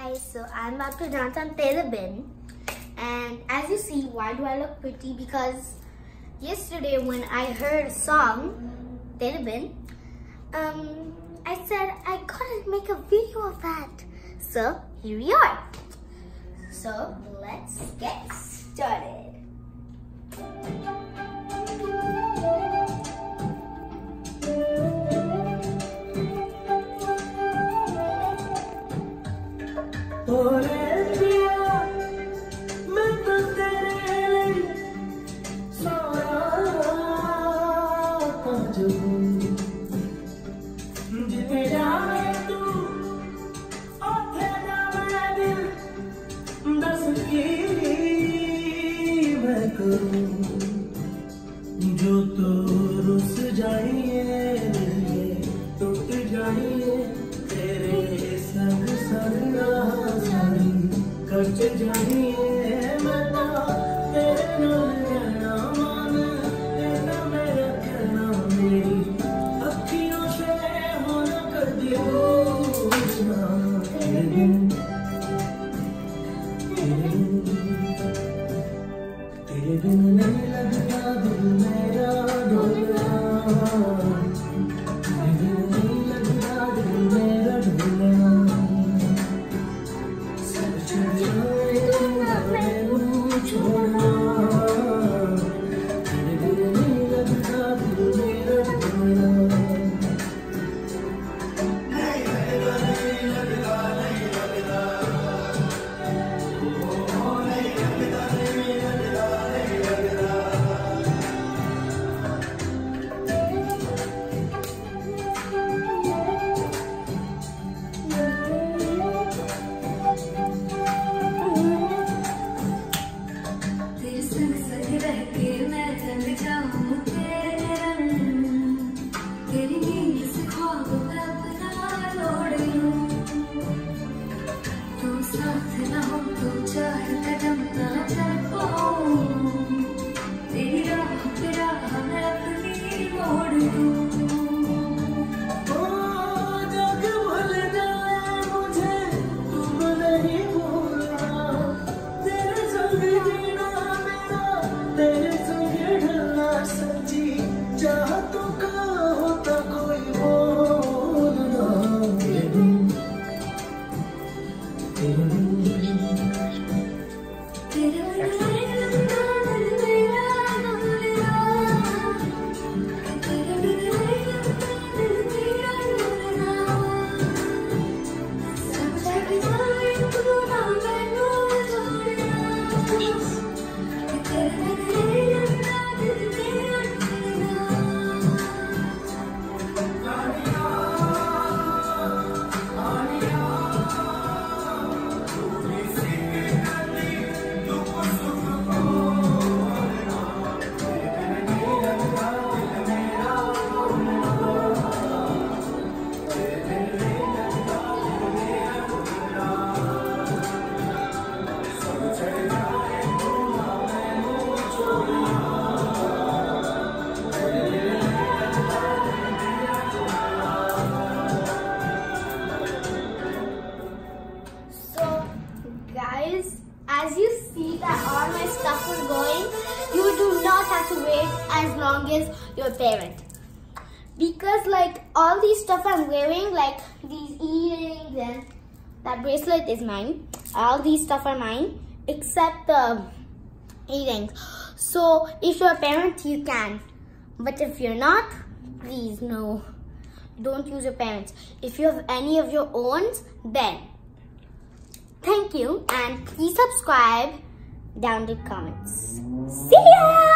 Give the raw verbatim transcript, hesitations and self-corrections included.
Hi, so I'm about to dance on Tere Bin, and as you see, why do I look pretty? Because yesterday when I heard a song, Tere Bin, um, I said I gotta make a video of that. So here we are. So let's get started. जो तो रुस जाइए टूट जाइए तेरे संग संग सारी कट जाइए मैं तो तेरे नाल रहना मान तेरा मेरा कहना मेरी अखियों से होना कर दियो तेरे बिन तेरे बिन नहीं लगता दिल मेरा ढोलना तेरे बिन नहीं लगता दिल मेरा ढोलना सब छूट जाए तू मैं छोड़ना तेरे बिन नहीं लगता दिल मेरा ढोलना नहीं लगता नहीं लगता नहीं लगता As you see that all my stuff is going, you do not have to wait as long as your parent. Because like all these stuff I'm wearing, like these earrings and that bracelet is mine. All these stuff are mine except the earrings. So if you're a parent, you can. But if you're not, please no. Don't use your parents. If you have any of your own, then thank you, and please subscribe down in the comments. See ya!